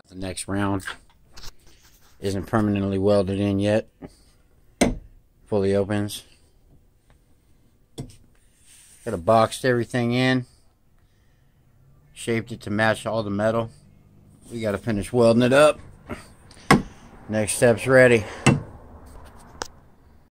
The next round isn't permanently welded in yet. Fully opens. Got boxed everything in. Shaped it to match all the metal. We got to finish welding it up. Next step's ready.